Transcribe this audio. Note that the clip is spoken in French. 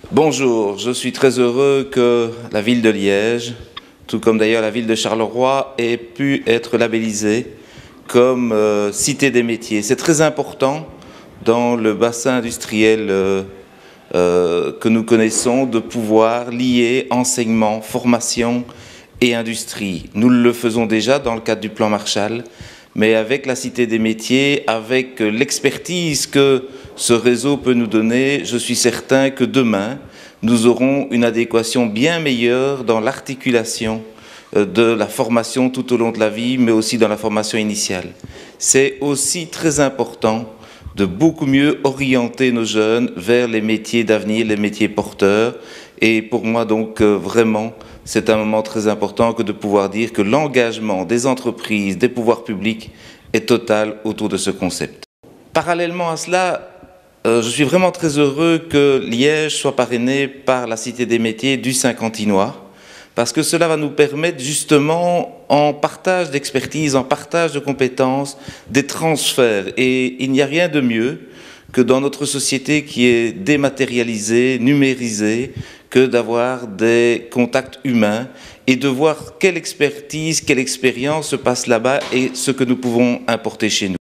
Bonjour, je suis très heureux que la ville de Liège, tout comme d'ailleurs la ville de Charleroi, ait pu être labellisée comme cité des métiers. C'est très important dans le bassin industriel que nous connaissons de pouvoir lier enseignement, formation et industrie. Nous le faisons déjà dans le cadre du plan Marshall, mais avec la Cité des métiers, avec l'expertise que ce réseau peut nous donner, je suis certain que demain, nous aurons une adéquation bien meilleure dans l'articulation de la formation tout au long de la vie, mais aussi dans la formation initiale. C'est aussi très important de beaucoup mieux orienter nos jeunes vers les métiers d'avenir, les métiers porteurs. Et pour moi, donc, vraiment, c'est un moment très important que de pouvoir dire que l'engagement des entreprises, des pouvoirs publics est total autour de ce concept. Parallèlement à cela, je suis vraiment très heureux que Liège soit parrainé par la Cité des métiers du Saint-Quentinois, parce que cela va nous permettre justement, en partage d'expertise, en partage de compétences, des transferts. Et il n'y a rien de mieux que dans notre société qui est dématérialisée, numérisée, que d'avoir des contacts humains et de voir quelle expertise, quelle expérience se passe là-bas et ce que nous pouvons importer chez nous.